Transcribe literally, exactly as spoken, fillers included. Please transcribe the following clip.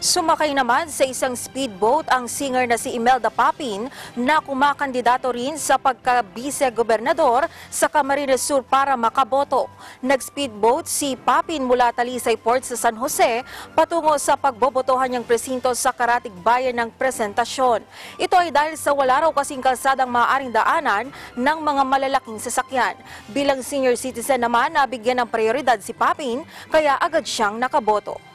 Sumakay naman sa isang speedboat ang singer na si Imelda Papin na kumakandidato rin sa pagka-Vice Gubernador sa Camarines Sur para makaboto. Nag-speedboat si Papin mula Talisay Port sa San Jose patungo sa pagbobotohan niyang presinto sa Karatig Bayan ng Presentasyon. Ito ay dahil sa wala raw kasing kalsadang maaaring daanan ng mga malalaking sasakyan. Bilang senior citizen naman, nabigyan ng prioridad si Papin kaya agad siyang nakaboto.